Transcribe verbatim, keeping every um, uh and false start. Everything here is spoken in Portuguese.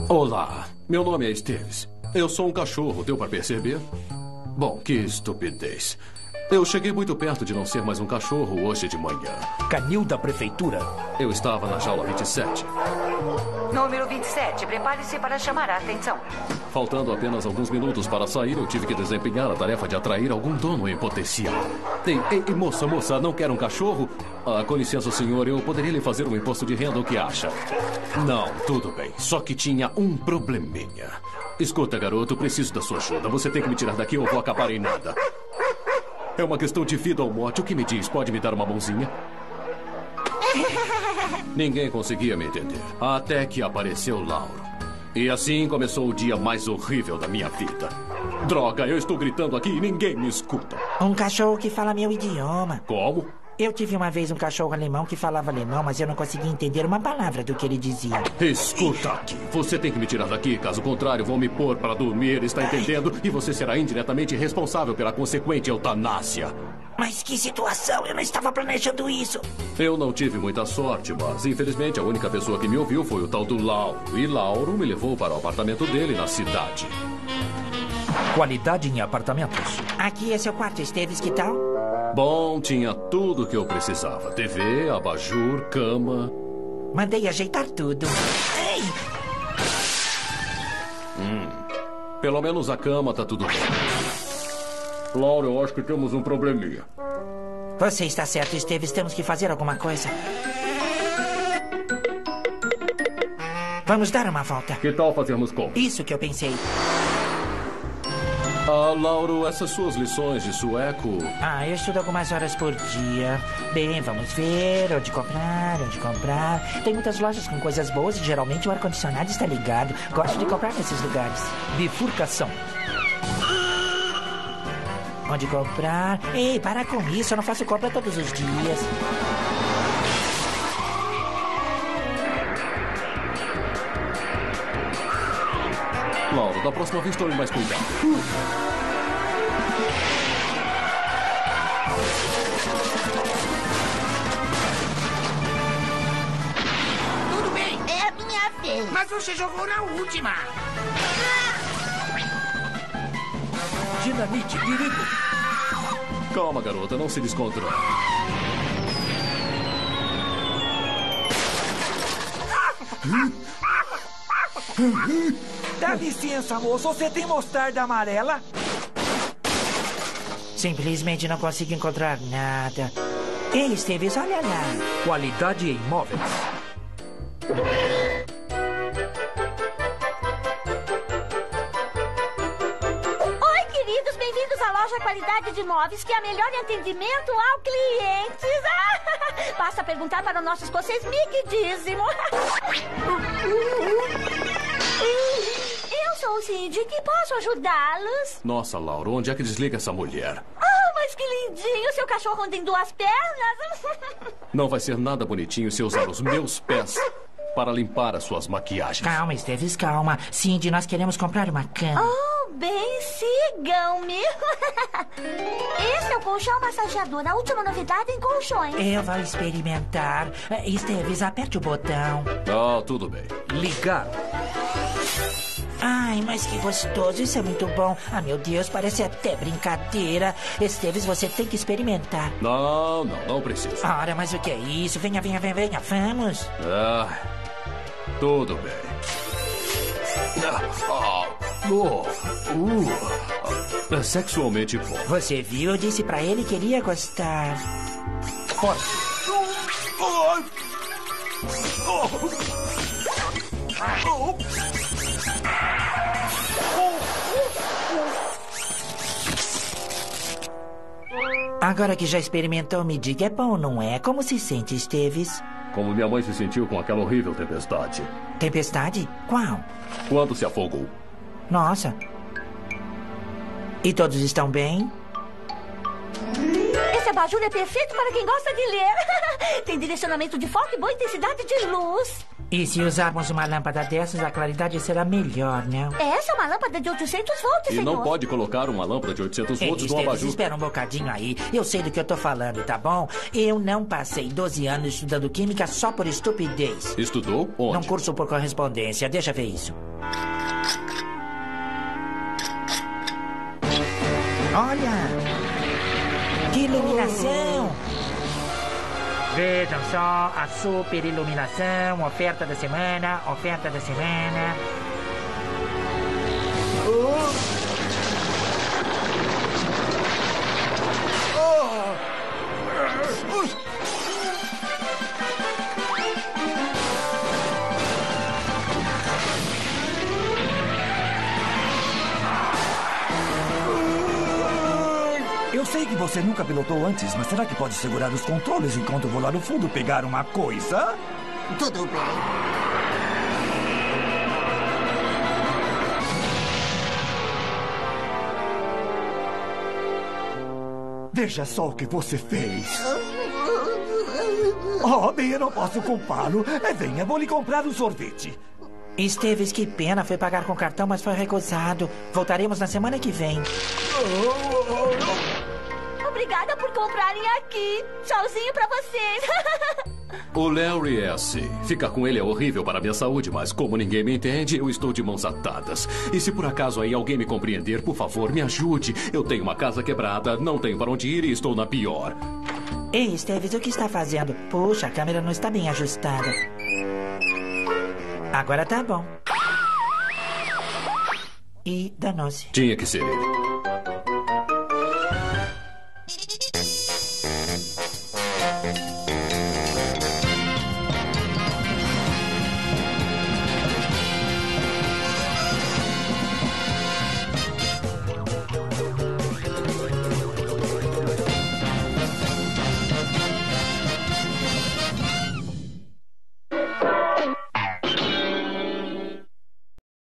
Olá, meu nome é Esteves. Eu sou um cachorro, deu pra perceber? Bom, que estupidez. Eu cheguei muito perto de não ser mais um cachorro hoje de manhã. Canil da prefeitura. Eu estava na jaula vinte e sete. Número vinte e sete, prepare-se para chamar a atenção. Faltando apenas alguns minutos para sair, eu tive que desempenhar a tarefa de atrair algum dono em potencial. Ei, ei, ei, moça, moça, não quer um cachorro? Ah, com licença, senhor, eu poderia lhe fazer um imposto de renda, o que acha? Não, tudo bem, só que tinha um probleminha. Escuta, garoto, preciso da sua ajuda. Você tem que me tirar daqui ou eu vou acabar em nada. É uma questão de vida ou morte. O que me diz? Pode me dar uma mãozinha? Ninguém conseguia me entender. Até que apareceu Lauro. E assim começou o dia mais horrível da minha vida. Droga, eu estou gritando aqui e ninguém me escuta. Um cachorro que fala meu idioma. Como? Eu tive uma vez um cachorro alemão que falava alemão, mas eu não conseguia entender uma palavra do que ele dizia. Escuta aqui. Você tem que me tirar daqui. Caso contrário, vão me pôr para dormir, está entendendo? E você será indiretamente responsável pela consequente eutanásia. Mas que situação! Eu não estava planejando isso. Eu não tive muita sorte, mas infelizmente a única pessoa que me ouviu foi o tal do Lauro. E Lauro me levou para o apartamento dele na cidade. Qualidade em apartamentos. Aqui é seu quarto, Esteves, que tal? Bom, tinha tudo o que eu precisava. T V, abajur, cama. Mandei ajeitar tudo. Ei! Hum, pelo menos a cama tá tudo bem. Laura, eu acho que temos um probleminha. Você está certo, Esteves. Temos que fazer alguma coisa. Vamos dar uma volta. Que tal fazermos como? Isso que eu pensei. Ah, Lauro, essas suas lições de sueco... Ah, eu estudo algumas horas por dia. Bem, vamos ver onde comprar, onde comprar. Tem muitas lojas com coisas boas e geralmente o ar-condicionado está ligado. Gosto de comprar nesses lugares. Bifurcação. Onde comprar? Ei, para com isso, eu não faço compra todos os dias. Lauro, da próxima vez tome mais cuidado. Uh. Tudo bem, é a minha vez. Mas você jogou na última. Dinamite, perigo. Calma, garota, não se descontrole. Dá licença, moço. Você tem mostarda amarela? Simplesmente não consigo encontrar nada. Ei, Esteves, olha lá. Qualidade em imóveis. Oi, queridos. Bem-vindos à loja Qualidade de Imóveis, que é a melhor em atendimento ao cliente. Basta perguntar para o nosso escocês Mickey Dízimo. Eu sou o Cid, que posso ajudá-los? Nossa, Lauro, onde é que desliga essa mulher? Ah, mas que lindinho! Seu cachorro tem duas pernas. Não vai ser nada bonitinho se eu usar os meus pés para limpar as suas maquiagens. Calma, Esteves, calma. Cindy, nós queremos comprar uma cama. Oh, bem, sigam-me. Esse é o colchão massageador, a última novidade em colchões. Eu vou experimentar. Esteves, aperte o botão. Ah, tudo bem. Ligar. Ai, mas que gostoso, isso é muito bom. Ah, meu Deus, parece até brincadeira. Esteves, você tem que experimentar. Não, não, não precisa. Ora, mas o que é isso? Venha, venha, venha, venha, vamos. Ah, tudo bem. Ah, oh, uh, é sexualmente bom. Você viu? Eu disse pra ele que iria gostar. Forte. Agora que já experimentou, me diga, é bom ou não é? Como se sente, Esteves? Como minha mãe se sentiu com aquela horrível tempestade. Tempestade? Qual? Quando se afogou. Nossa. E todos estão bem? Esse abajur é perfeito para quem gosta de ler. Tem direcionamento de foco e boa intensidade de luz. E se usarmos uma lâmpada dessas, a claridade será melhor, né? Essa é uma lâmpada de oitocentos volts, E senhor. não pode colocar uma lâmpada de oitocentos Ei, volts no Esteves, abajur. espera um bocadinho aí. Eu sei do que eu tô falando, tá bom? Eu não passei doze anos estudando química só por estupidez. Estudou? Onde? Num curso por correspondência. Deixa eu ver isso. Olha! Que iluminação! Vejam só a super iluminação, oferta da semana, oferta da semana. Eu sei que você nunca pilotou antes, mas será que pode segurar os controles enquanto eu vou lá no fundo pegar uma coisa? Tudo bem. Veja só o que você fez. Oh, bem, eu não posso culpá-lo. É, venha, vou lhe comprar um sorvete. Esteves, que pena. Foi pagar com cartão, mas foi recusado. Voltaremos na semana que vem. Obrigada por comprarem aqui. Tchauzinho pra vocês. O Larry é assim. Ficar com ele é horrível para a minha saúde, mas como ninguém me entende, eu estou de mãos atadas. E se por acaso aí alguém me compreender, por favor, me ajude. Eu tenho uma casa quebrada, não tenho para onde ir e estou na pior. Ei, Esteves, o que está fazendo? Puxa, a câmera não está bem ajustada. Agora tá bom. E danou-se. Tinha que ser ele.